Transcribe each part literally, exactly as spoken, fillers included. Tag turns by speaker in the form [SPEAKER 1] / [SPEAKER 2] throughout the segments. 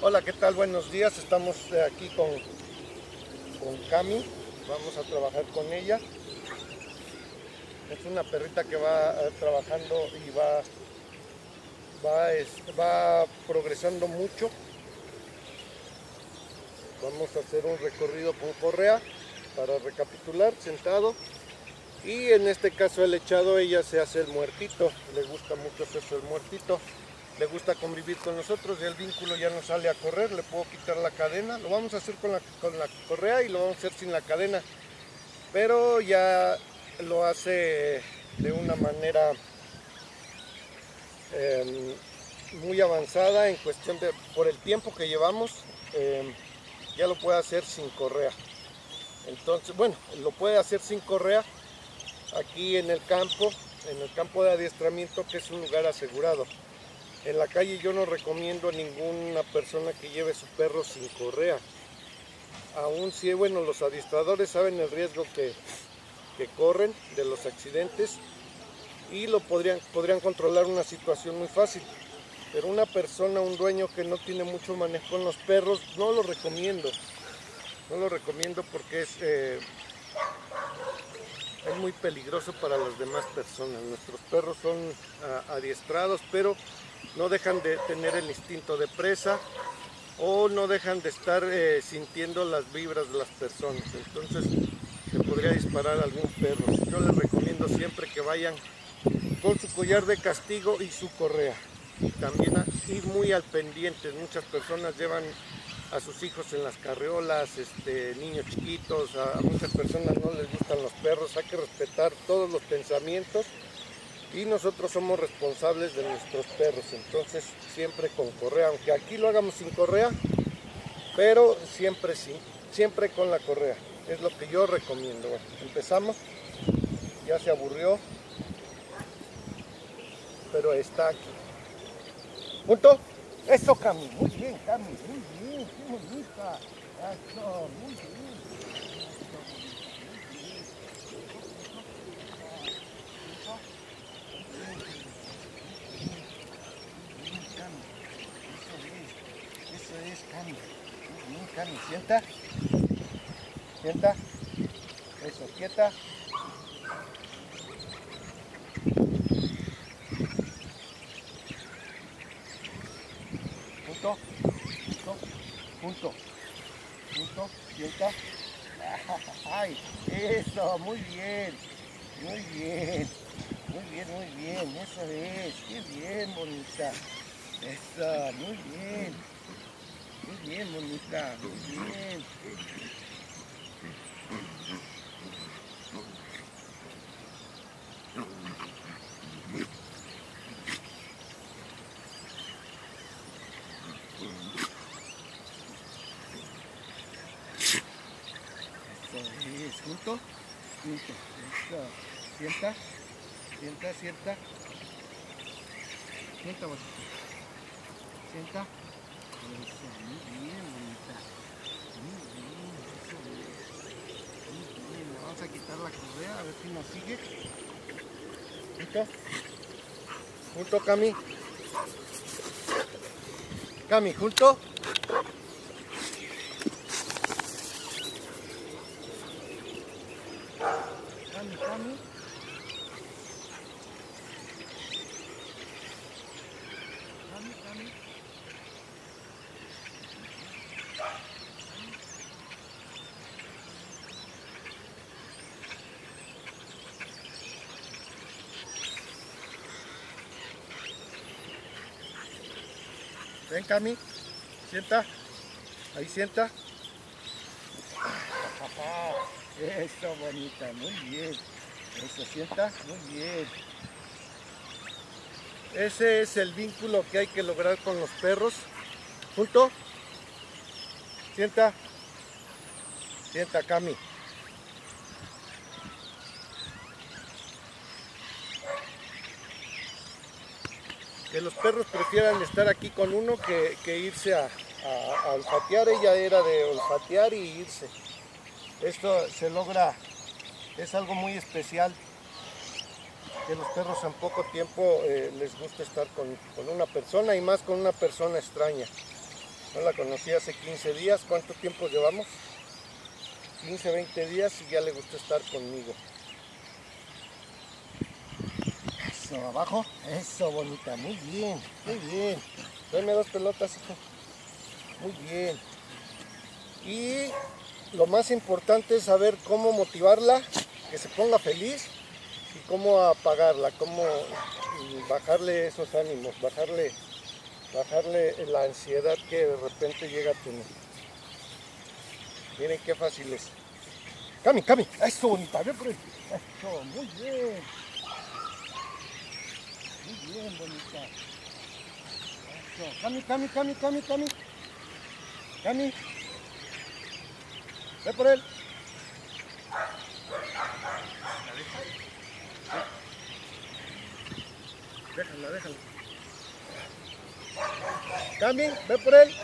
[SPEAKER 1] Hola, ¿qué tal? Buenos días. Estamos aquí con, con Cami. Vamos a trabajar con ella. Es una perrita que va eh, trabajando y va, va, es, va progresando mucho. Vamos a hacer un recorrido con correa para recapitular, sentado. Y en este caso el echado, ella se hace el muertito. Le gusta mucho hacerse el muertito. Le gusta convivir con nosotros y el vínculo ya no sale a correr. Le puedo quitar la cadena. Lo vamos a hacer con la, con la correa y lo vamos a hacer sin la cadena. Pero ya lo hace de una manera eh, muy avanzada en cuestión de, por el tiempo que llevamos, eh, ya lo puede hacer sin correa. Entonces, bueno, lo puede hacer sin correa aquí en el campo, en el campo de adiestramiento, que es un lugar asegurado. En la calle yo no recomiendo a ninguna persona que lleve su perro sin correa. Aún si, bueno, los adiestradores saben el riesgo que, que corren de los accidentes y lo podrían, podrían controlar una situación muy fácil. Pero una persona, un dueño que no tiene mucho manejo con los perros, no lo recomiendo. No lo recomiendo porque es, eh, es muy peligroso para las demás personas. Nuestros perros son uh, adiestrados, pero no dejan de tener el instinto de presa o no dejan de estar eh, sintiendo las vibras de las personas. Entonces se podría disparar a algún perro. Yo les recomiendo siempre que vayan con su collar de castigo y su correa. Y también ir muy al pendiente. Muchas personas llevan a sus hijos en las carriolas, este, niños chiquitos. A, a muchas personas no les gustan los perros. Hay que respetar todos los pensamientos y nosotros somos responsables de nuestros perros. Entonces siempre con correa, aunque aquí lo hagamos sin correa, pero siempre sí, siempre con la correa. Es lo que yo recomiendo. Bueno, empezamos. Ya se aburrió, pero está aquí. ¿Punto? Eso, Cami. Muy bien, Cami. Muy bien. Qué bonita. Eso, muy bien. Eso, muy bien. Muy bien, Cami. Eso es. Eso es, Cami. Muy bien, Cami. Sienta. Sienta. Eso, quieta. Punto. Punto. Punto. Punto. Sienta. Ay, eso, muy bien. Muy bien. Muy bien, muy bien. Eso es. Qué bien, bonita. Eso, muy bien. Muy bien, bonita. Muy bien. Eso es. Junto. Junto. Eso. Sienta. Sienta, sienta. Sienta, bonita. Sienta. Eso, muy bien, bonita. Muy bien, eso es. Muy bien, le vamos a quitar la correa a ver si nos sigue. Junto. Junto, Cami. Cami, junto. Cami, Cami. Cami, Cami. Ven, Cami, sienta, ahí sienta. Eso, bonita, muy bien. Eso, sienta, muy bien. Ese es el vínculo que hay que lograr con los perros. Junto, sienta, sienta, Cami. Que los perros prefieran estar aquí con uno que, que irse a, a, a olfatear. Ella era de olfatear y irse. Esto se logra, es algo muy especial, que los perros en poco tiempo eh, les gusta estar con, con una persona y más con una persona extraña. No la conocí hace quince días. ¿Cuánto tiempo llevamos? quince, veinte días y ya le gusta estar conmigo. Eso, abajo. Eso, bonita. Muy bien, muy bien. Dame dos pelotas, hijo. Muy bien. Y lo más importante es saber cómo motivarla, que se ponga feliz y cómo apagarla, cómo bajarle esos ánimos, bajarle, bajarle la ansiedad que de repente llega a tener. Miren qué fácil es. Cami, Cami, eso, bonita, ven por ahí. Eso, muy bien. Muy bien, bonita. Eso, Cami, Cami, Cami, Cami, Cami. Cami. Ve por él. Déjala, déjala. Cami, ve por él.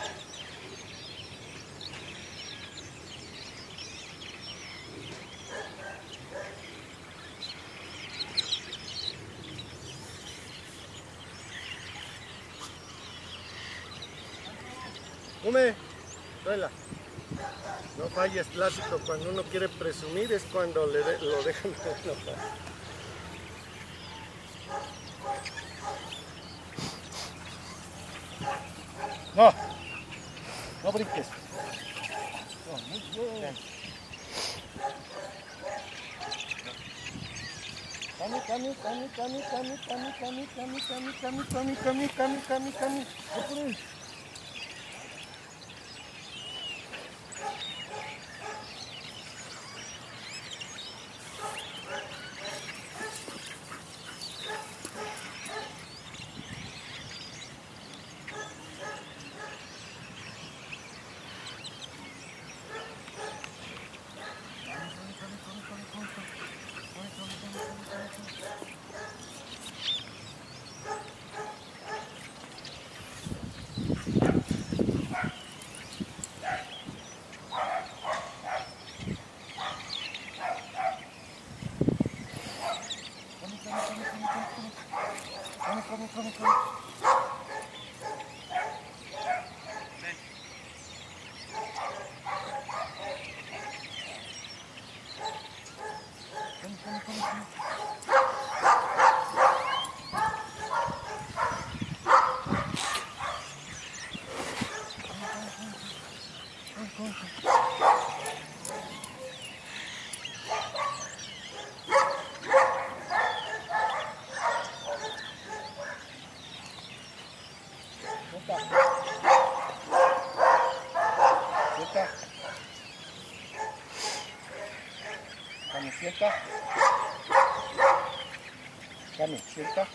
[SPEAKER 1] Come, tráela. No falles, clásico, cuando uno quiere presumir es cuando le de, lo dejan enojar. No, no brinques. No, muy bien. Cami, Cami, Cami, Cami, Cami, Cami, Cami, Cami, Cami, Cami, Cami, Cami, Cami, Cami, Cami. Come, come, come. Come, come, come, come. Cami, sienta. Cami, sienta.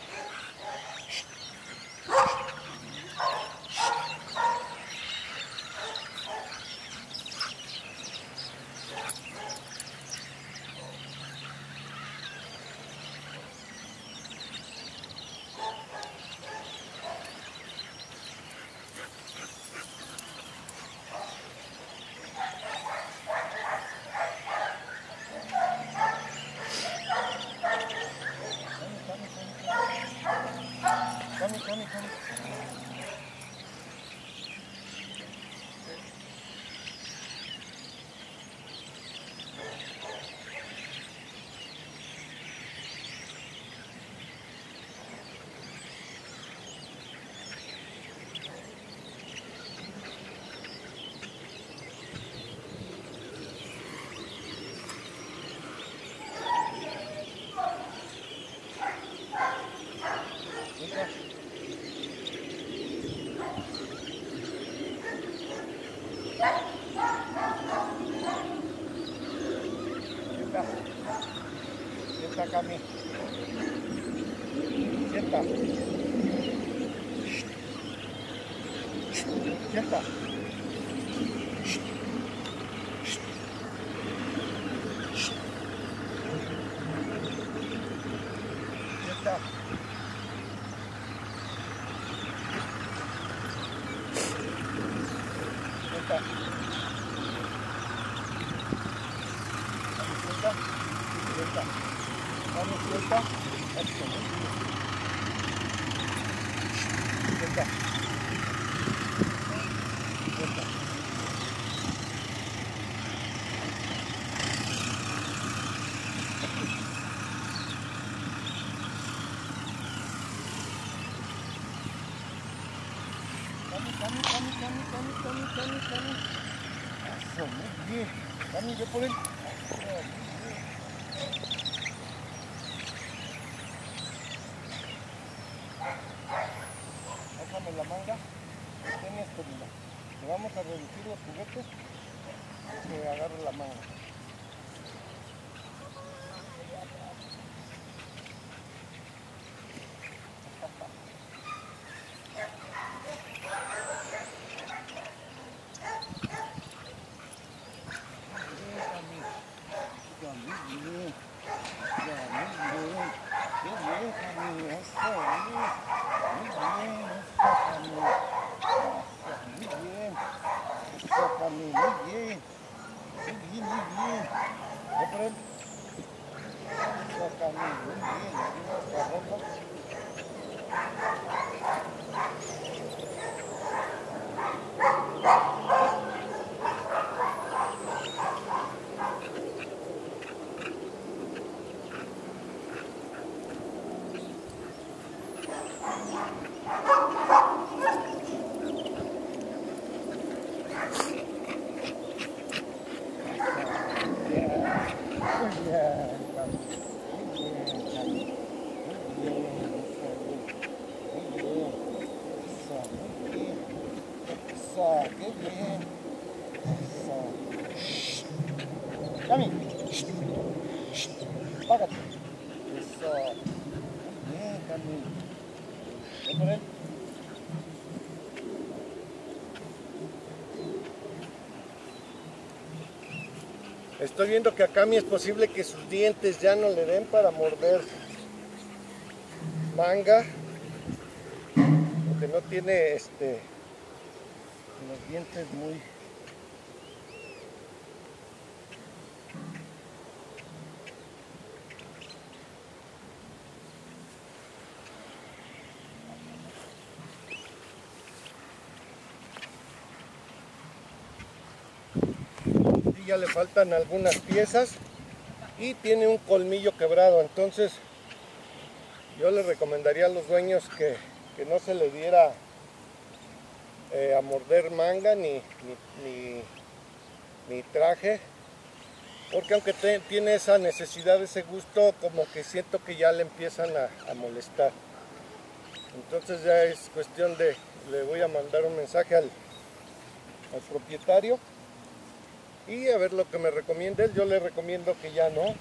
[SPEAKER 1] Cami, Cami, Cami. Sienta. Sienta, Cami. Sienta. Sienta. Sienta. Sienta. Sienta. Vamos, sienta. Eso. Sienta. Cami, Cami, Cami, Cami, Cami. Eso, muy bien. Cami, yo por él. Oh, muy bien. Déjame la manga. Ten esto, mira. Le vamos a reducir los juguetes. Que agarre la manga. Qué bien. Eso. Shh. Cami. Shh. Shh. Págate. Eso. Muy bien, Cami. ¿Ven por él? Estoy viendo que a Cami es posible que sus dientes ya no le den para morder manga, porque no tiene este los dientes muy y ya le faltan algunas piezas y tiene un colmillo quebrado, entonces yo le recomendaría a los dueños que, que no se le diera eh, a morder manga ni, ni, ni, ni traje, porque aunque te, tiene esa necesidad, ese gusto, como que siento que ya le empiezan a, a molestar. Entonces ya es cuestión de, le voy a mandar un mensaje al, al propietario y a ver lo que me recomienda él. Yo le recomiendo que ya no.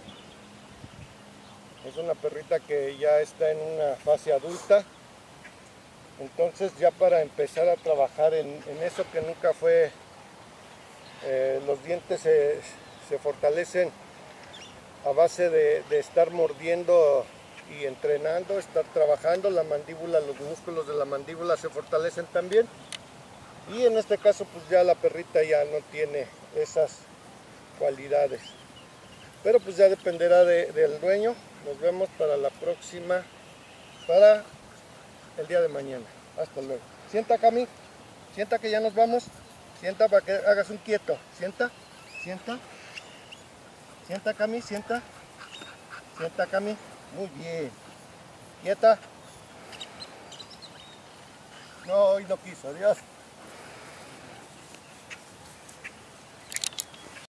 [SPEAKER 1] Es una perrita que ya está en una fase adulta. Entonces ya para empezar a trabajar en, en eso que nunca fue, eh, los dientes se, se fortalecen a base de, de estar mordiendo y entrenando, estar trabajando la mandíbula, los músculos de la mandíbula se fortalecen también. Y en este caso pues ya la perrita ya no tiene esas cualidades. Pero pues ya dependerá de, del dueño. Nos vemos para la próxima, para el día de mañana. Hasta luego. Sienta, Cami. Sienta que ya nos vamos. Sienta para que hagas un quieto. Sienta. Sienta. Sienta, Cami. Sienta. Sienta, Cami. Muy bien. Quieta. No, hoy no quiso. Adiós.